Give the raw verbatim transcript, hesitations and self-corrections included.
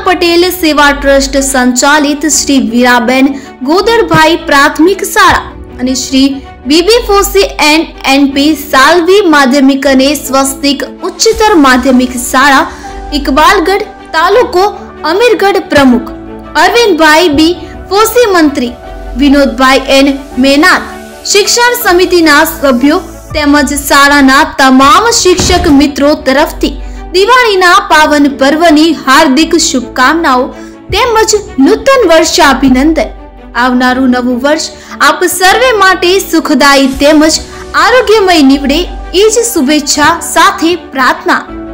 पटेल सेवा ट्रस्ट संचालित श्री वीराबेन गोदरभाई प्राथमिक शाळा અને Shri B B Fosi and N P Salvi માધ્યમિક અને સ્વસ્તિક ઉચ્ચતર માધ્યમિક શાળા ઇકબાલગઢ તાલુકો અમીરગઢ પ્રમુખ અરવિંદભાઈ બી ફોસી, મંત્રી વિનોદભાઈ એન મેનાત, શિક્ષણ સમિતિના સભ્યો તેમજ શાળાના તમામ શિક્ષક મિત્રો તરફથી દિવાળીના પાવન પર્વની હાર્દિક શુભકામનાઓ તેમજ નૂતન વર્ષાભિનંદન। આવનારું નવું વર્ષ આપ સર્વે માટે સુખદાયી તેમજ આરોગ્યમય નીવડે એ જ શુભેચ્છા સાથે પ્રાર્થના।